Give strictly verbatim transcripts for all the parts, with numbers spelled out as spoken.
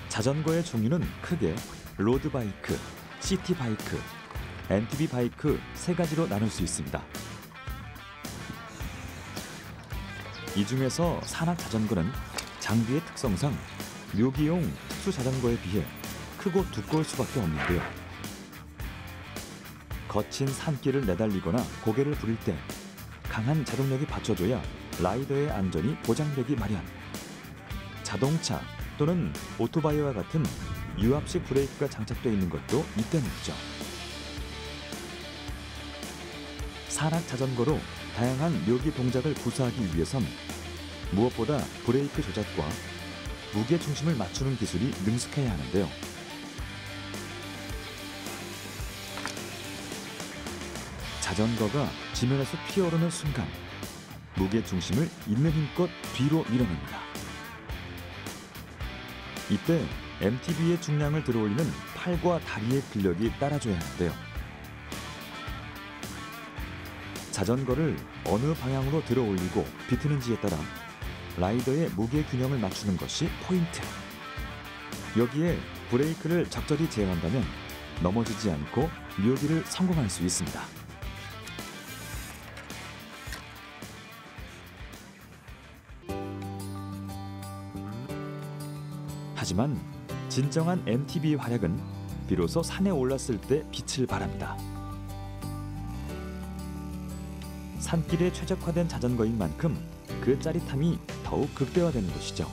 자전거의 종류는 크게 로드바이크, 시티바이크, 엠티비 바이크 세 가지로 나눌 수 있습니다. 이 중에서 산악 자전거는 장비의 특성상 묘기용 특수 자전거에 비해 크고 두꺼울 수밖에 없는데요. 거친 산길을 내달리거나 고개를 부릴 때 강한 자동력이 받쳐줘야 라이더의 안전이 보장되기 마련. 자동차 또는 오토바이와 같은 유압식 브레이크가 장착되어 있는 것도 이 때문이죠. 산악 자전거로 다양한 묘기 동작을 구사하기 위해선 무엇보다 브레이크 조작과 무게 중심을 맞추는 기술이 능숙해야 하는데요. 자전거가 지면에서 튀어오르는 순간 무게 중심을 있는 힘껏 뒤로 밀어냅니다. 이때 엠티비의 중량을 들어올리는 팔과 다리의 근력이 따라줘야 하는데요. 자전거를 어느 방향으로 들어올리고 비트는지에 따라 라이더의 무게 균형을 맞추는 것이 포인트. 여기에 브레이크를 적절히 제어한다면 넘어지지 않고 묘기를 성공할 수 있습니다. 하지만 진정한 엠티비의 활약은 비로소 산에 올랐을 때 빛을 발합니다. 산길에 최적화된 자전거인 만큼 그 짜릿함이 더욱 극대화되는 것이죠.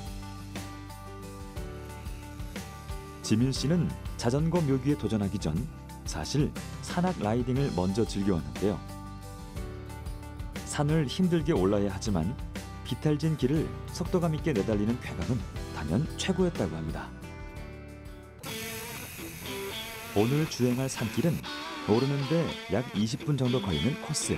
지민 씨는 자전거 묘기에 도전하기 전 사실 산악 라이딩을 먼저 즐겨왔는데요. 산을 힘들게 올라야 하지만 비탈진 길을 속도감 있게 내달리는 쾌감은 단연 최고였다고 합니다. 오늘 주행할 산길은 오르는데 약 이십 분 정도 걸리는 코스.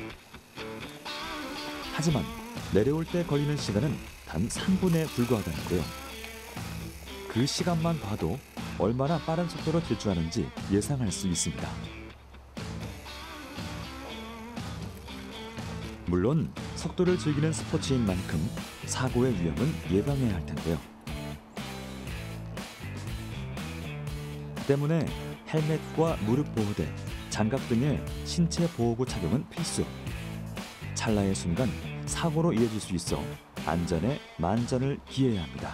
하지만 내려올 때 걸리는 시간은 단 삼 분에 불과하다는데요. 그 시간만 봐도 얼마나 빠른 속도로 질주하는지 예상할 수 있습니다. 물론 속도를 즐기는 스포츠인 만큼 사고의 위험은 예방해야 할 텐데요. 때문에 헬멧과 무릎 보호대, 장갑 등의 신체 보호구 착용은 필수. 찰나의 순간 사고로 이어질 수 있어 안전에 만전을 기해야 합니다.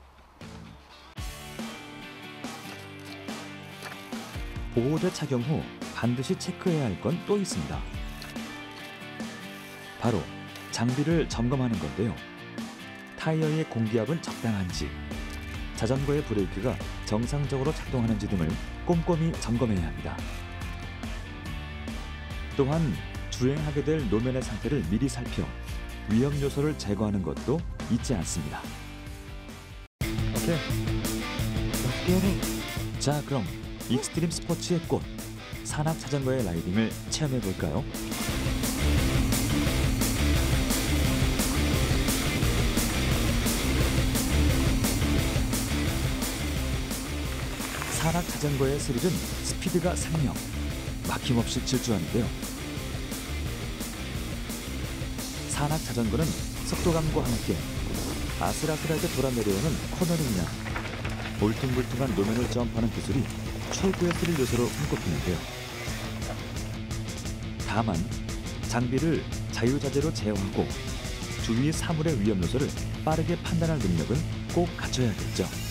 보호대 착용 후 반드시 체크해야 할 건 또 있습니다. 바로 장비를 점검하는 건데요. 타이어의 공기압은 적당한지, 자전거의 브레이크가 정상적으로 작동하는지 등을 꼼꼼히 점검해야 합니다. 또한 주행하게 될 노면의 상태를 미리 살펴 위험 요소를 제거하는 것도 잊지 않습니다. 오케이. 자, 그럼 익스트림 스포츠의 꽃, 산악 자전거의 라이딩을 체험해 볼까요? 산악 자전거의 스릴은 스피드가 생명, 막힘없이 질주하는데요. 산악 자전거는 속도감과 함께 아슬아슬하게 돌아내려오는 코너링이나 울퉁불퉁한 노면을 점프하는 기술이 최고의 스릴 요소로 손꼽히는데요. 다만 장비를 자유자재로 제어하고 주위 사물의 위험 요소를 빠르게 판단할 능력은 꼭 갖춰야겠죠.